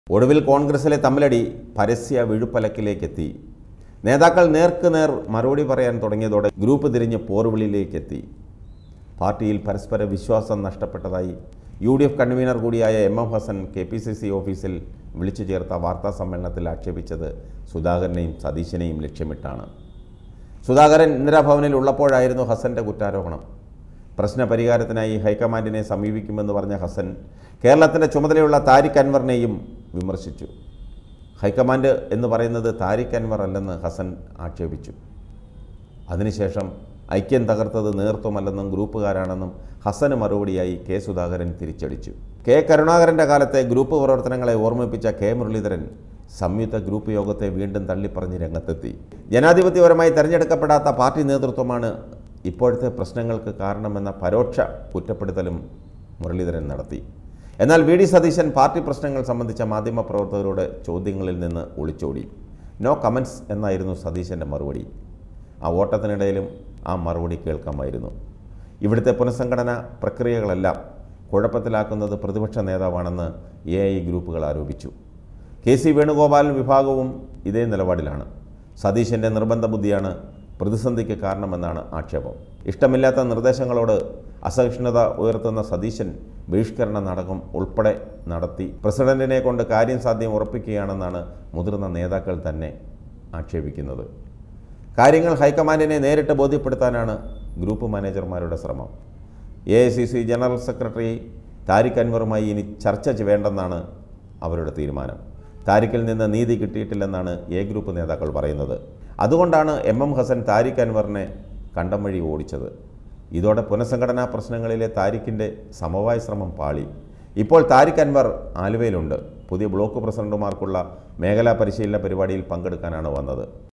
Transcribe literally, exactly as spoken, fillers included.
ഒടുവിൽ കോൺഗ്രസിലെ തമ്മിലടി പരസ്യ വിഴുപ്പലക്കിലേക്കെത്തി. നേതാക്കൾ നേർക്ക് നേർ മറുപടി പറയാൻ തുടങ്ങിയതോടെ ഗ്രൂപ്പ് തിരിഞ്ഞ് പോർവിളിയിലേക്കെത്തി. പാർട്ടിയിൽ പരസ്പര വിശ്വാസം നഷ്ടപ്പെട്ടതായി യു ഡി എഫ് കൺവീനർ കൂടിയായ M M Hassan K P C C ഓഫീസിൽ വിളിച്ചു ചേർത്ത വാർത്താ സമ്മേളനത്തിൽ ആക്ഷേപിച്ചത് സുധാകരനെയും സതീശനെയും ലക്ഷ്യമിട്ടാണ്. സുധാകരൻ ഇന്ദിരാഭവനിൽ ഉള്ളപ്പോഴായിരുന്നു ഹസൻ്റെ കുറ്റാരോപണം. പ്രശ്നപരിഹാരത്തിനായി ഹൈക്കമാൻഡിനെ സമീപിക്കുമെന്ന് പറഞ്ഞ ഹസൻ കേരളത്തിൻ്റെ ചുമതലയുള്ള താരിഖ് അൻവറിനെയും വിമർശിച്ചു. ഹൈക്കമാൻഡ് എന്ന് പറയുന്നത് താരിഖ് അൻവർ അല്ലെന്ന് ഹസൻ ആക്ഷേപിച്ചു. അതിനുശേഷം ഐക്യം തകർത്തത് നേതൃത്വമല്ലെന്നും ഗ്രൂപ്പുകാരാണെന്നും ഹസന് മറുപടിയായി കെ സുധാകരൻ തിരിച്ചടിച്ചു. കെ കരുണാകരൻ്റെ കാലത്തെ ഗ്രൂപ്പ് പ്രവർത്തനങ്ങളെ ഓർമ്മിപ്പിച്ച കെ മുരളീധരൻ സംയുക്ത ഗ്രൂപ്പ് യോഗത്തെ വീണ്ടും തള്ളിപ്പറഞ്ഞ് രംഗത്തെത്തി. ജനാധിപത്യപരമായി തെരഞ്ഞെടുക്കപ്പെടാത്ത പാർട്ടി നേതൃത്വമാണ് ഇപ്പോഴത്തെ പ്രശ്നങ്ങൾക്ക് കാരണമെന്ന പരോക്ഷ കുറ്റപ്പെടുത്തലും മുരളീധരൻ നടത്തി. എന്നാൽ വി ഡി സതീശൻ പാർട്ടി പ്രശ്നങ്ങൾ സംബന്ധിച്ച മാധ്യമപ്രവർത്തകരുടെ ചോദ്യങ്ങളിൽ നിന്ന് ഒളിച്ചോടി. നോ കമൻസ് എന്നായിരുന്നു സതീശൻ്റെ മറുപടി. ആ ഓട്ടത്തിനിടയിലും ആ മറുപടി കേൾക്കാമായിരുന്നു. ഇവിടുത്തെ പുനഃസംഘടന പ്രക്രിയകളെല്ലാം കുഴപ്പത്തിലാക്കുന്നത് പ്രതിപക്ഷ നേതാവാണെന്ന് എ ഐ ഗ്രൂപ്പുകൾ ആരോപിച്ചു. കെ സി വേണുഗോപാൽ വിഭാഗവും ഇതേ നിലപാടിലാണ്. സതീശൻ്റെ നിർബന്ധ ബുദ്ധിയാണ് പ്രതിസന്ധിക്ക് കാരണമെന്നാണ് ആക്ഷേപം. ഇഷ്ടമില്ലാത്ത നിർദ്ദേശങ്ങളോട് അസഹിഷ്ണുത ഉയർത്തുന്ന സതീശൻ ബഹിഷ്കരണ നാടകം ഉൾപ്പെടെ നടത്തി പ്രസിഡന്റിനെ കൊണ്ട് കാര്യം സാധ്യം ഉറപ്പിക്കുകയാണെന്നാണ് മുതിർന്ന നേതാക്കൾ തന്നെ ആക്ഷേപിക്കുന്നത്. കാര്യങ്ങൾ ഹൈക്കമാൻഡിനെ നേരിട്ട് ബോധ്യപ്പെടുത്താനാണ് ഗ്രൂപ്പ് മാനേജർമാരുടെ ശ്രമം. A I C C general secretary Tariq അൻവറുമായി ഇനി ചർച്ച വേണ്ടെന്നാണ് അവരുടെ തീരുമാനം. താരിഖിൽ നിന്ന് നീതി കിട്ടിയിട്ടില്ലെന്നാണ് എ ഗ്രൂപ്പ് നേതാക്കൾ പറയുന്നത്. അതുകൊണ്ടാണ് എം എം ഹസൻ താരിഖ് അൻവറിനെ കണ്ടം വഴി ഓടിച്ചത്. ഇതോടെ പുനഃസംഘടനാ പ്രശ്നങ്ങളിലെ താരിഖിൻ്റെ സമവായ ശ്രമം പാളി. ഇപ്പോൾ താരിഖ് അൻവർ ആലുവയിലുണ്ട്. പുതിയ ബ്ലോക്ക് പ്രസിഡന്റുമാർക്കുള്ള മേഖലാ പരിശീലന പരിപാടിയിൽ പങ്കെടുക്കാനാണ് വന്നത്.